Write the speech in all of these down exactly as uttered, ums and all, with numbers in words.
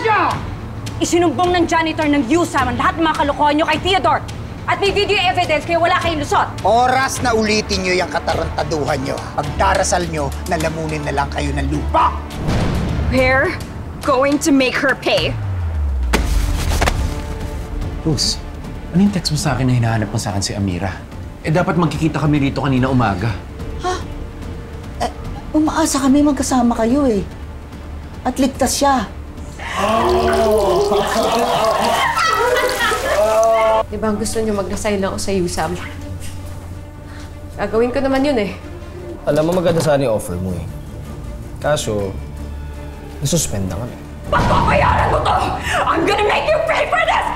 niyo! Isinumbong ng janitor ng U S A M ang lahat ng mga kalokohan niyo kay Theodore. At may video evidence kaya wala kayong lusot. Oras na ulitin niyo yung katarantaduhan niyo. Pagdarasal niyo, nalamunin na lang kayo ng lupa. We're going to make her pay. Rose, ano yung text mo sa akin na hinahanap mo sa akin si Amira? Eh dapat magkikita kami rito kanina umaga. Ha? Eh, umaasa kami magkasama kayo eh. At ligtas siya. Di ba gusto niyo mag-resign ako sa U S A M? Gagawin ko naman yun eh. Alam mo, maganda sana yung offer mo eh. Kaso, nasuspend na kami. Pagpapayaran mo to! I'm gonna make you pay for this!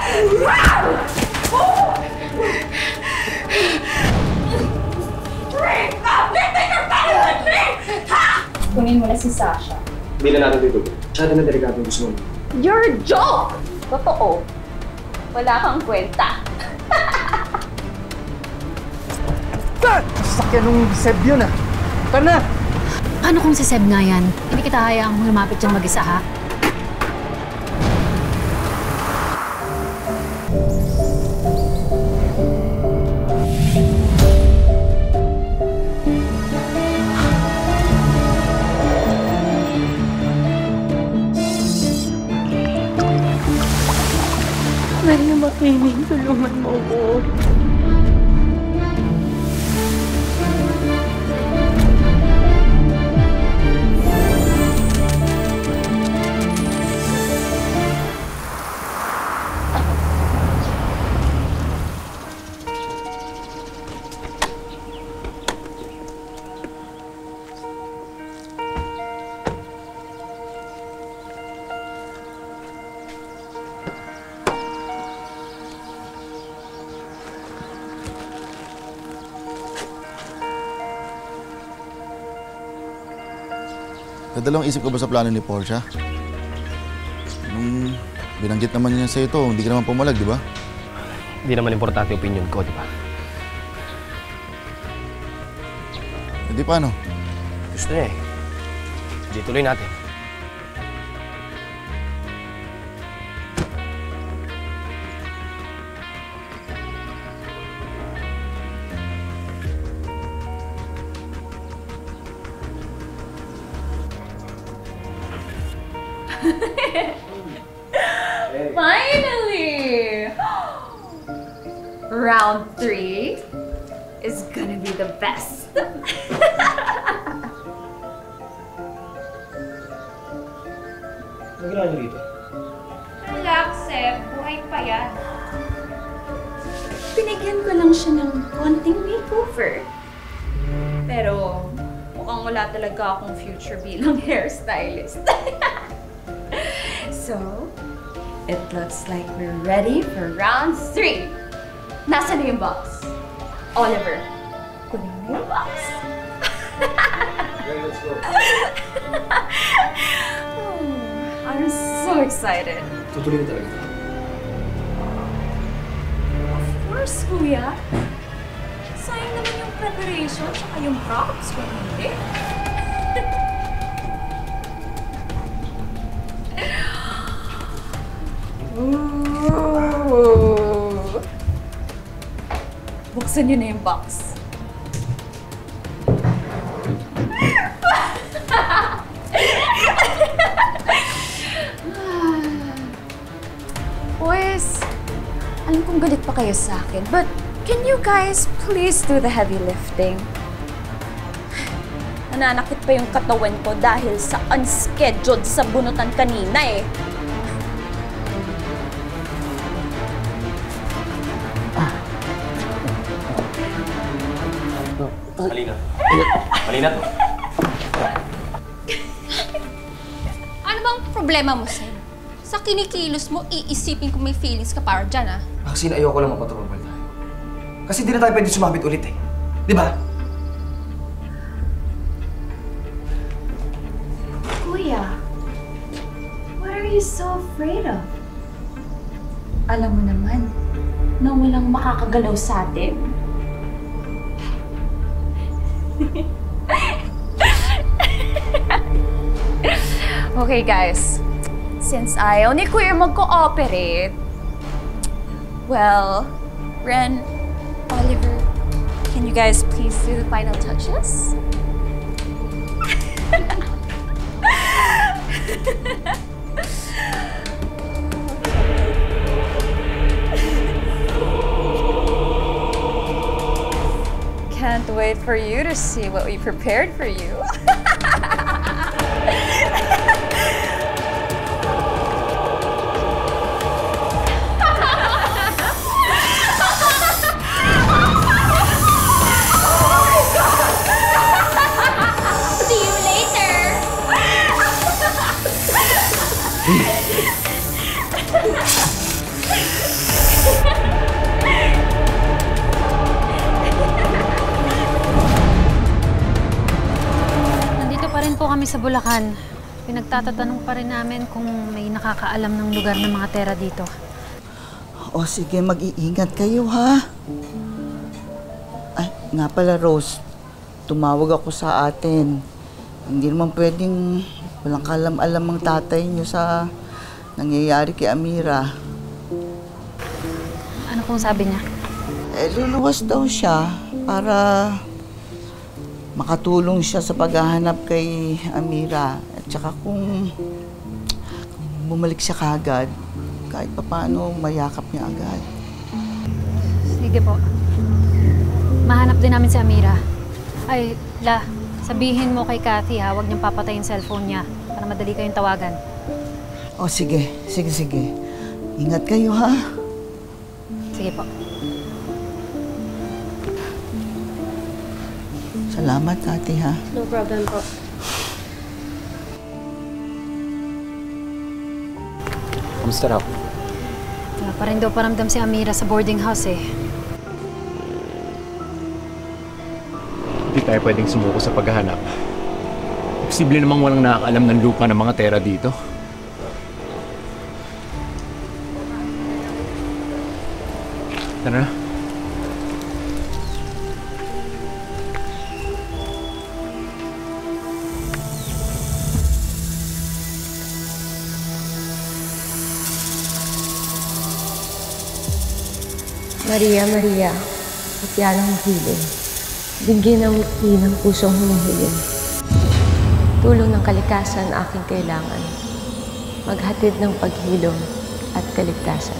Kunin mo na si Sasha. Hindi na natin dito. Masyado na delikado yung gusto mo. You're a joke! Totoo. Wala kang kwenta. Sasakyan nung Seb yun ah. Tara na! Paano kung si Seb nga yan? Hindi kita hayaang lumapit dyan mag-isa, ha? Maria Makiling, tulungan mo ko. Nadalawang isip ko ba sa plano ni Portia? Nung binanggit naman niya sa ito, hindi ka naman pumalag, di ba? Hindi naman importante opinion ko, di ba? Hindi paano? Gusto niya eh. Hindi tuloy natin. Finally! Round three is gonna be the best. Ano ginawa niyo dito? Relax, Seb. Buhay pa yan. Binigyan ko lang siya ng konting makeover. Pero mukhang wala talaga akong future bilang hairstylist. So, it looks like we're ready for round three. Nasaan na yung box? Oliver, kunin mo yung box. Okay, let's go. Oh, I'm so excited. Tutuloy na talaga. Of course, kuya. Sayang naman yung preparation tsaka yung props kung hindi. Ooh. Buksan niyo na yung box. Boys, alam kong galit pa kayo sa akin, but can you guys please do the heavy lifting? Nananakit pa yung katawan ko dahil sa unscheduled sa bunutan kanina eh. Mali na. Mali na to. Ano bang problema mo, Seb? Sa kinikilos mo, iisipin kung may feelings ka para dyan, ah. Maxine, ayoko lang mapatrobal tayo. Kasi di na tayo pwede sumabit ulit eh. Di ba? Kuya, what are you so afraid of? Alam mo naman, na walang makakagalaw sa atin. Okay, guys. since ayaw ni Kuya mag-cooperate, well, Ren, Oliver, can you guys please do the final touches? Can't wait for you to see what we prepared for you. See you later! Nandito pa rin po kami sa Bulacan. Pinagtatatanong pa rin namin kung may nakakaalam ng lugar ng mga tera dito. O sige, mag-iingat kayo ha. Ay, nga pala Rose, tumawag ako sa atin. Hindi naman pwedeng walang kalam-alam ang tatay niyo sa nangyayari kay Amira. Ano pong sabi niya? Eh, luluwas daw siya para makatulong siya sa paghahanap kay Amira. At saka kung, kung bumalik siya kagad, kahit pa paano mayakap niya agad. Sige po. Mahanap din namin si Amira. Ay, La, sabihin mo kay Cathy ha, huwag niyang papatayin cellphone niya para madali kayong tawagan. O sige, sige, sige. Ingat kayo ha. Sige po. Salamat, ate ha. No problem po. Kamusta raw? Wala pa rin daw paramdam si Amira sa boarding house eh. Hindi tayo pwedeng sumuko sa paghahanap. Posible namang walang nakakaalam ng lupa ng mga tera dito. Tara na. Maria, Maria, kapya ng hiling. Bigyan ng ngiti ng pusong hinihiling. Tulong ng kalikasan aking kailangan. Maghatid ng paghilom at kaligtasan.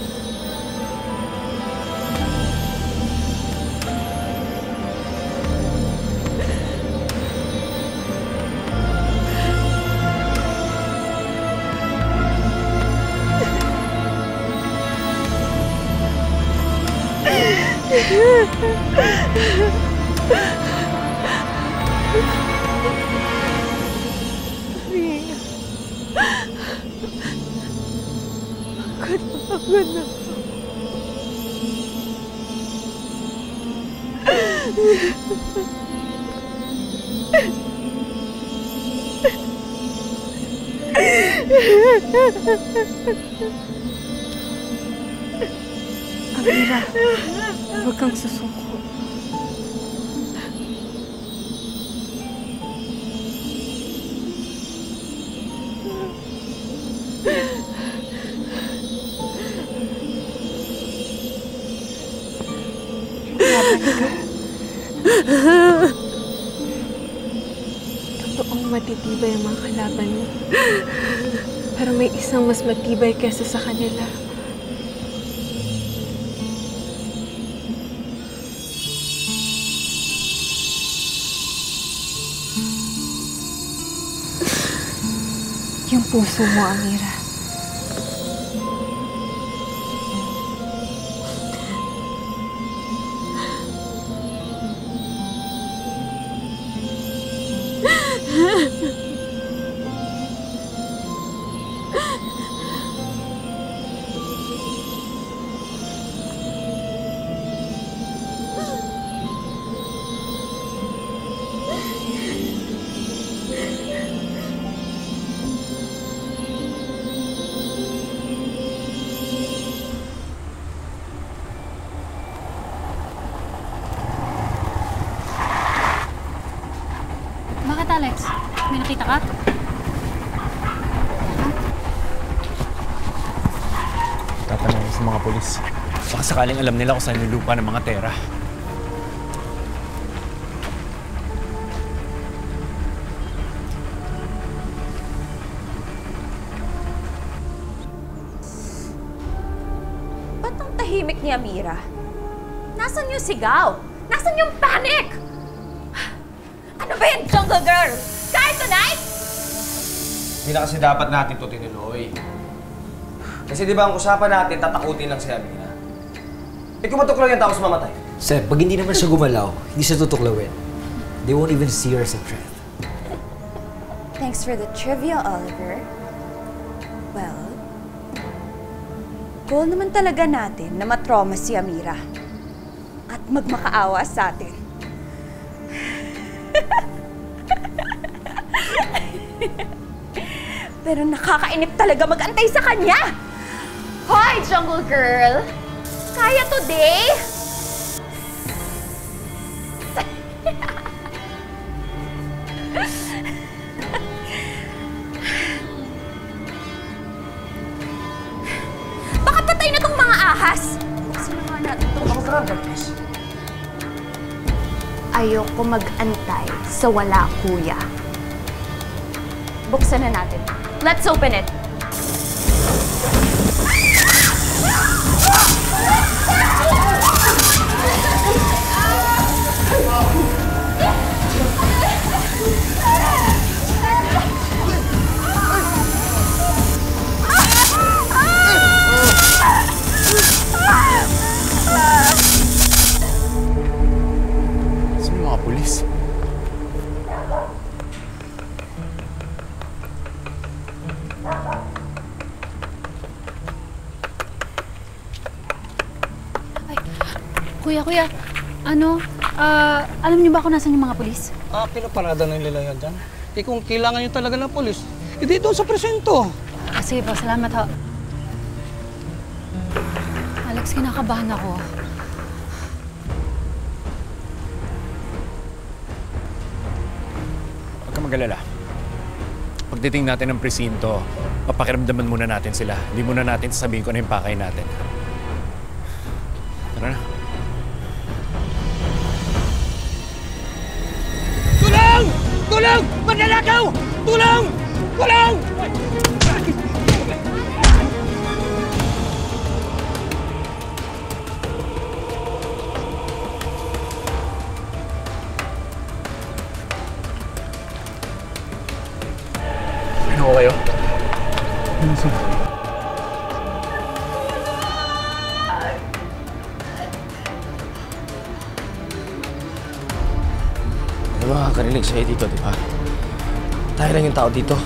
Pagod na. Amira, huwag kang susuko. Totoong matitibay ang mga kalaban mo. Pero may isang mas matibay kesa sa kanila. Yung puso mo, Amira. sa mga polis. Baka sakaling alam nila kung saan yung lupa ng mga Tera. Ba't ang tahimik ni Amira? Nasaan yung sigaw? Nasaan yung panic? Ano ba yan, Jungle Girl? Kahit tonight? Hindi na kasi dapat natin ito tinuloy. Kasi di ba ang usapan natin, tatakutin lang si Amira. Eh kung matuklaw yan, tapos mamatay. Sir, pag hindi naman siya gumalaw, hindi siya tutuklawin. They won't even see her as a threat. Thanks for the trivia, Oliver. Well, goal naman talaga natin na matrauma si Amira at magmakaawa sa atin. Pero nakakainip talaga mag-antay sa kanya! Hoy, Jungle Girl! Kaya today? Baka patay na tong mga ahas! Buksan na nga natin itong mga please. Ayoko mag-antay sa wala, kuya. Buksan na natin. Let's open it. Saan yung mga polis? Kuya, kuya, ano, ah, alam niyo ba kung nasan yung mga polis? Ah, pinaparada na nila yan dyan. Eh kung kailangan nyo talaga ng polis, hindi doon sa presinto. Ah, sige po, salamat ho. Alex, kinakabahan ako. Huwag ka mag-alala. Pagdating natin ng presinto, papakiramdaman muna natin sila. Hindi muna natin sasabihin kung ano yung pakay natin. Tara na. Tulong! Tulong! Magnanakaw! Tulong! Tulong! Ano ko kayo? Ano sir? Ano ba nakakarinig sa'yo dito, di ba? Tayo lang yung tao dito.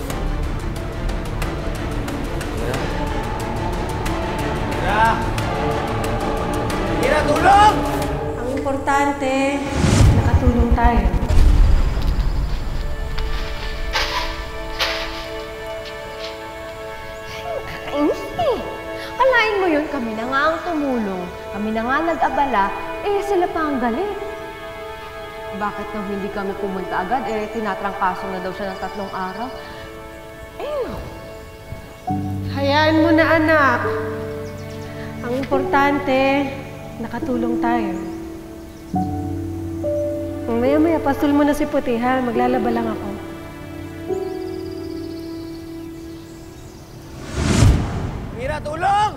Mira! Mira! Mira, tulong! Ang importante, nakatulong tayo. Kainis eh. Kalain mo yun, kami na nga ang tumulong. Kami na nga nag-abala, eh sila pa ang galit. Bakit nang hindi kami pumunta agad, eh tinatrangkaso na daw siya ng tatlong araw? Eh, hayaan mo na anak. Ang importante, nakatulong tayo. Maya-maya, pastul mo na si Puti, ha? Maglalaba lang ako. Mira, tulong!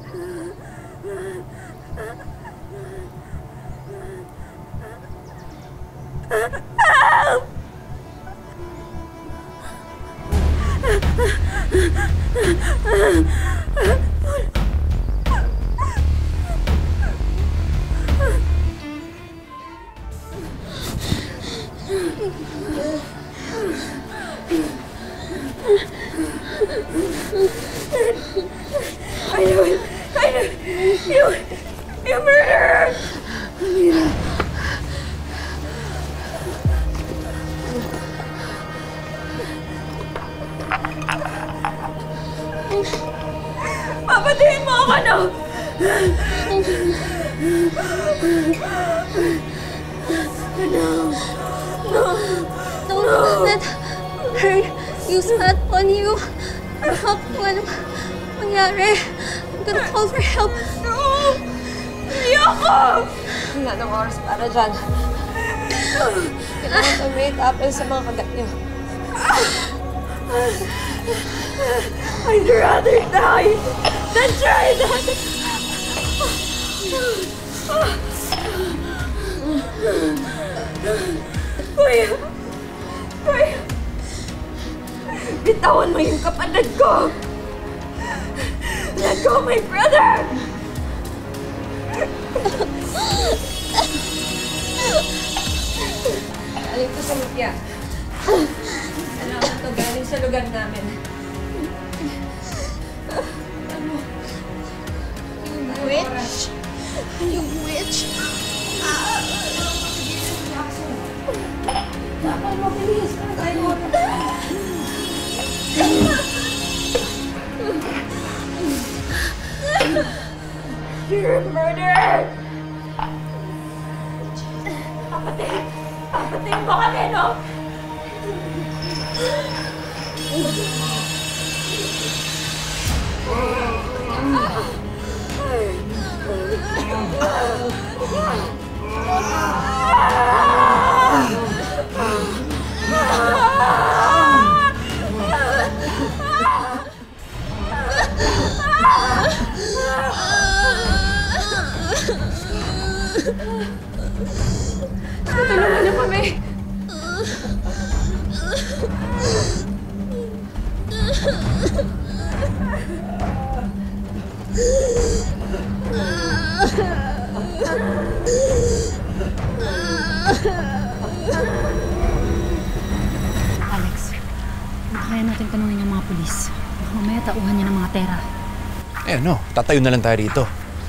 I knew it! I knew it! You... You murderer! Amira. Papatayin mo ako, no? No. No. Don't let her use that on you. Baka kung ano mangyari. gonna call for help. No! Ayoko! Wala nang oras para dyan. Kailangan kami may tapal sa mga kagat niyo. I'd rather die than try that! Kuya! Kuya! Bitawan mo yung kapatid ko! Let go, my brother! Aling ko sa Lukia. Salamat to galing sa lugar namin. You witch? You witch? Dapat mo, bilis. Tayo mo. You're a murderer! Papatay! Papatay mo kami, no? Tulungan niyo kami. Alex, kaya natin tanungin yung mga pulis. Baka mamaya tauhan niya ng mga tera. Eh ano, tatayo na lang tayo rito.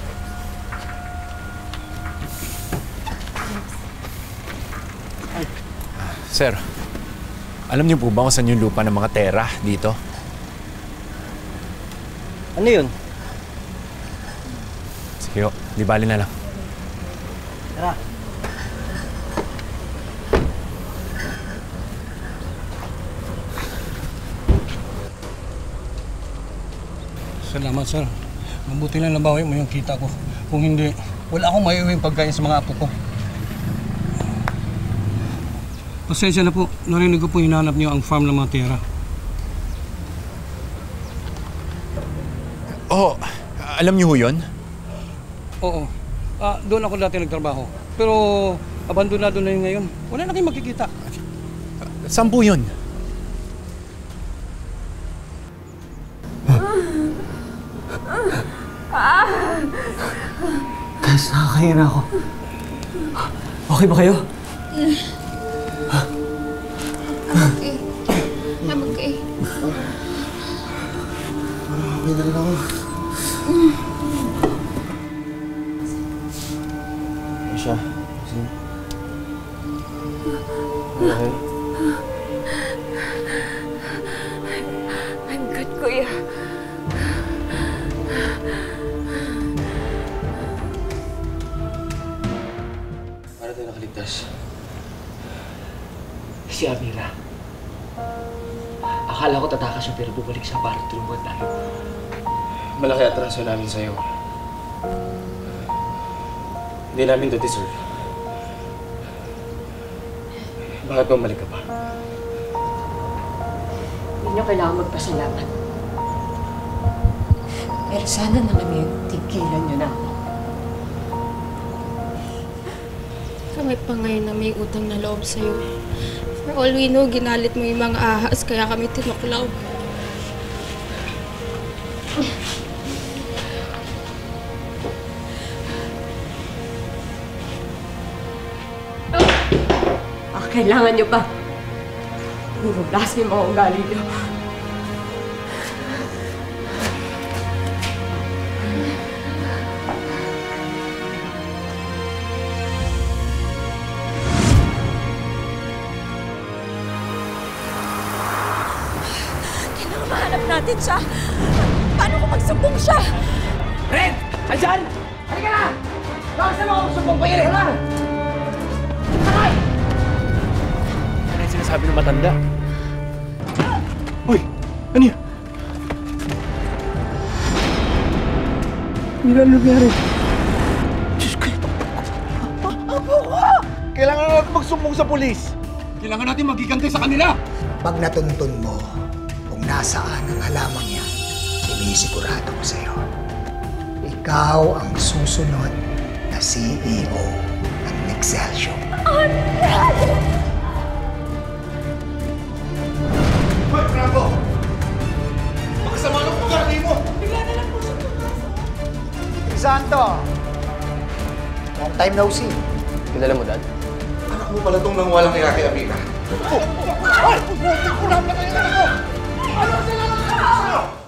Sir, alam niyo po ba kung saan yung lupa ng mga tera dito? Ano yun? Sige ho, di bali na lang. Tara. Salamat, sir. Mabuti lang nabawi mo yung kita ko. Kung hindi, wala akong maiuwing pagkain sa mga apo ko. Pasensya na po. Narinig ko po hinanap niyo ang farm ng mga tera. Oh, alam niyo ho yun? Oo. Ah, doon ako dati nagtrabaho. Pero abandonado na yun ngayon. Wala na kayong makikita. Saan po yun? Guys, nakakahiya na ako. Okay ba kayo? I'm okay. I'm okay. Okay na rin ako. Aisha, sige. Okay. I'm good, Kuya. Para tayo nakaligtas. Si Amira. Akala ko tatakas siya pero bumalik siya para tulungan tayo. Malaki atraso namin sa'yo. Hindi namin to deserve. Bakit bumalik ka pa? Hindi niyo kailangan magpasalamat. Pero sana naman yun, tigilan niyo na ako. Kami pa ngayon na may utang na loob sa'yo. For all we know, ginalit mo yung mga ahas, kaya kami tinuklaw. Baka kailangan niyo ba? Hurublas niyo mga ugali niyo. Mahanap natin siya. Paano kung magsumbong siya? Red! Andyan! Halika na! Bakit naman ako sumbong kayo? Hala! Sakay! Ano yung sinasabi ng matanda? Uy! Ano yun? Amira, ano nangyari? Diyos ko. Apo ko! Kailangan na natin magsumbong sa polis. Kailangan natin magigante sa kanila. Pag natuntun mo kung nasaan ang halamang yan, sinisigurado ko sa'yo, ikaw ang susunod na C E O ng Nexcelsior. Oh, no! Hoy, Franco! Makasama ng ugali mo! Bigla na lang po siya pumasok. Santo! Long time no see. Kilala mo, Dad? Anak mo pala itong nangwalang kaya kay Amira. Oh! Ay! Buti ko na pala yung anak ko! Ano sila?